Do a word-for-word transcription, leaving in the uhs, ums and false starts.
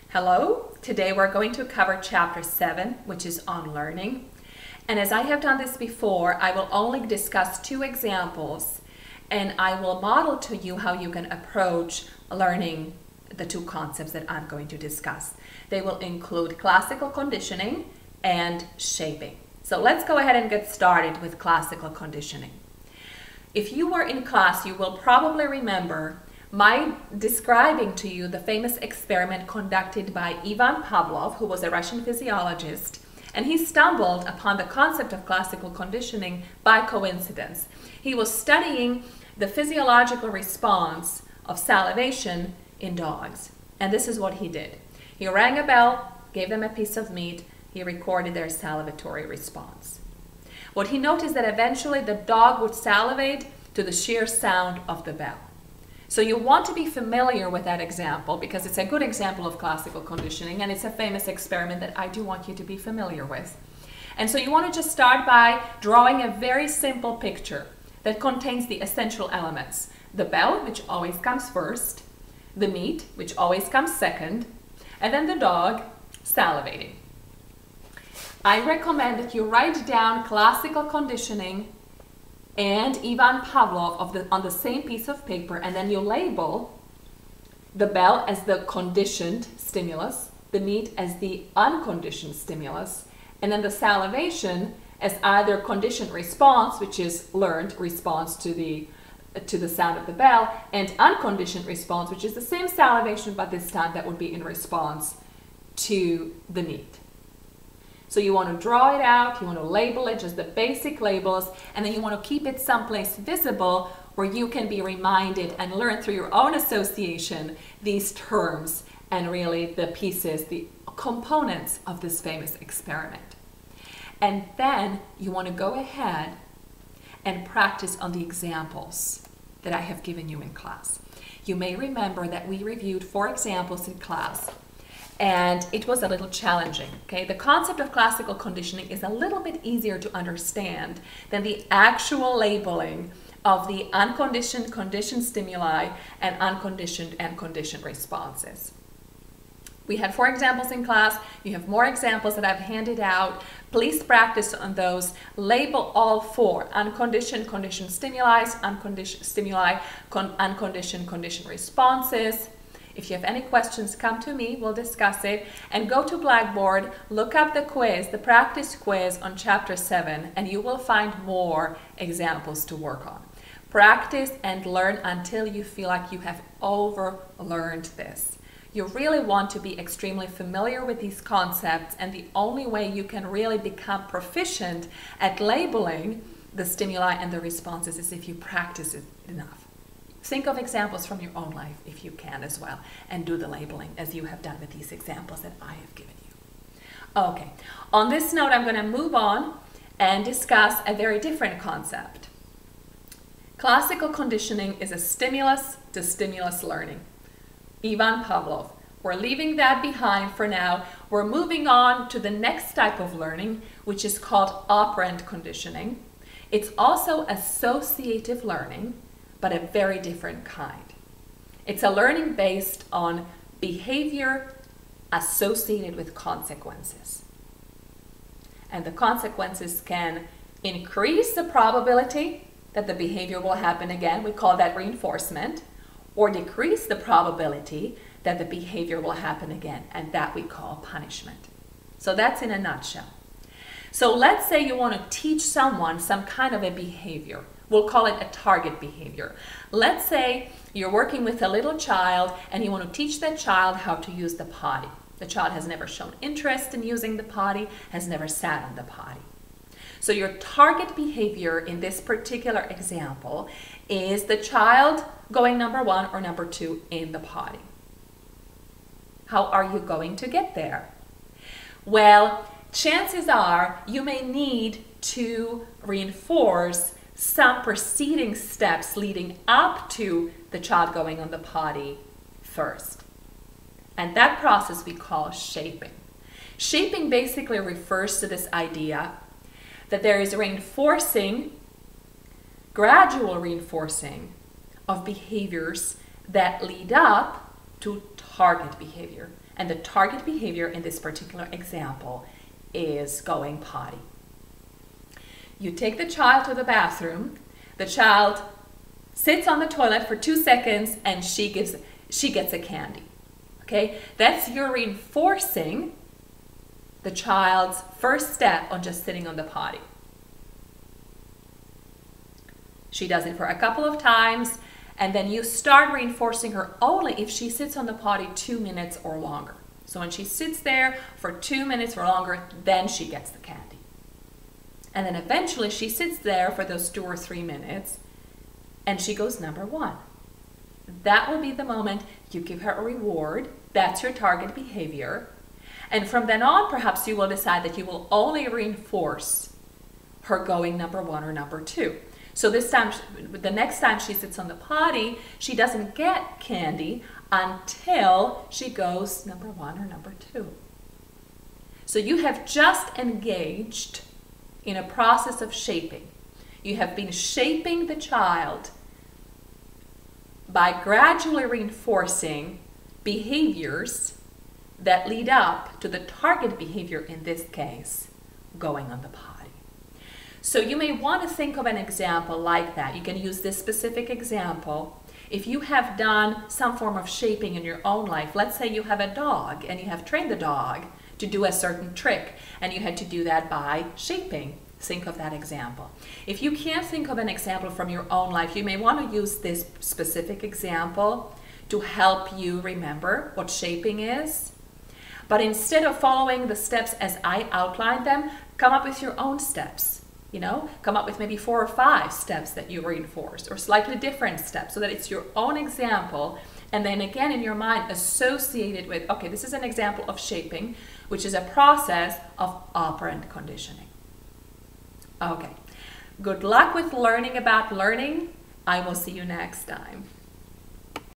Hello, today we're going to cover chapter seven, which is on learning. And as I have done this before, I will only discuss two examples and I will model to you how you can approach learning the two concepts that I'm going to discuss. They will include classical conditioning and shaping. So let's go ahead and get started with classical conditioning. If you were in class, you will probably remember my describing to you the famous experiment conducted by Ivan Pavlov, who was a Russian physiologist, and he stumbled upon the concept of classical conditioning by coincidence. He was studying the physiological response of salivation in dogs, and this is what he did. He rang a bell, gave them a piece of meat, he recorded their salivatory response. What he noticed that eventually the dog would salivate to the sheer sound of the bell. So you want to be familiar with that example because it's a good example of classical conditioning and it's a famous experiment that I do want you to be familiar with. And so you want to just start by drawing a very simple picture that contains the essential elements. The bell, which always comes first, the meat, which always comes second, and then the dog salivating. I recommend that you write down classical conditioning and Ivan Pavlov of the, on the same piece of paper, and then you label the bell as the conditioned stimulus, the meat as the unconditioned stimulus, and then the salivation as either conditioned response, which is learned response to the, to the sound of the bell, and unconditioned response, which is the same salivation, but this time that would be in response to the meat. So you want to draw it out, you want to label it, just the basic labels, and then you want to keep it someplace visible where you can be reminded and learn through your own association these terms and really the pieces, the components of this famous experiment. And then you want to go ahead and practice on the examples that I have given you in class. You may remember that we reviewed four examples in class. And it was a little challenging, okay? The concept of classical conditioning is a little bit easier to understand than the actual labeling of the unconditioned, conditioned stimuli and unconditioned and conditioned responses. We had four examples in class. You have more examples that I've handed out. Please practice on those. Label all four: unconditioned, conditioned stimuli, unconditioned stimuli, con unconditioned, conditioned responses. If you have any questions, come to me, we'll discuss it, and go to Blackboard, look up the quiz, the practice quiz on chapter seven, and you will find more examples to work on. Practice and learn until you feel like you have over-learned this. You really want to be extremely familiar with these concepts, and the only way you can really become proficient at labeling the stimuli and the responses is if you practice it enough. Think of examples from your own life if you can as well, and do the labeling as you have done with these examples that I have given you. Okay, on this note, I'm going to move on and discuss a very different concept. Classical conditioning is a stimulus to stimulus learning. Ivan Pavlov. We're leaving that behind for now. We're moving on to the next type of learning, which is called operant conditioning. It's also associative learning, but a very different kind. It's a learning based on behavior associated with consequences. And the consequences can increase the probability that the behavior will happen again. We call that reinforcement, or decrease the probability that the behavior will happen again, and that we call punishment. So that's in a nutshell. So let's say you want to teach someone some kind of a behavior. We'll call it a target behavior. Let's say you're working with a little child and you want to teach that child how to use the potty. The child has never shown interest in using the potty, has never sat on the potty. So your target behavior in this particular example is the child going number one or number two in the potty. How are you going to get there? Well, chances are you may need to reinforce some preceding steps leading up to the child going on the potty first. And that process we call shaping. Shaping basically refers to this idea that there is reinforcing, gradual reinforcing of behaviors that lead up to target behavior. And the target behavior in this particular example is going potty. You take the child to the bathroom, the child sits on the toilet for two seconds and she gives she gets a candy. Okay? That's you reinforcing the child's first step on just sitting on the potty. She does it for a couple of times, and then you start reinforcing her only if she sits on the potty two minutes or longer. So when she sits there for two minutes or longer, then she gets the candy. And then eventually she sits there for those two or three minutes and she goes number one. That will be the moment you give her a reward. That's your target behavior. And from then on, perhaps you will decide that you will only reinforce her going number one or number two. So this time, the next time she sits on the potty, she doesn't get candy until she goes number one or number two. So you have just engaged in a process of shaping. You have been shaping the child by gradually reinforcing behaviors that lead up to the target behavior, in this case, going on the potty. So you may want to think of an example like that. You can use this specific example. If you have done some form of shaping in your own life, let's say you have a dog and you have trained the dog to do a certain trick and you had to do that by shaping. Think of that example. If you can't think of an example from your own life, you may want to use this specific example to help you remember what shaping is. But instead of following the steps as I outlined them, come up with your own steps. You know, come up with maybe four or five steps that you reinforced, or slightly different steps, so that it's your own example. And then again in your mind associated with, okay, this is an example of shaping, which is a process of operant conditioning. Okay, good luck with learning about learning. I will see you next time.